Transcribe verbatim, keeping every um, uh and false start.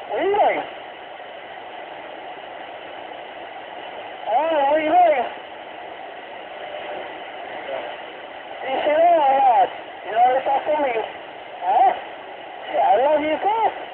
What are you doing? Oh, what are you doing? Did you see that or not? You know what it's not for me? Huh? Yeah, I love you too.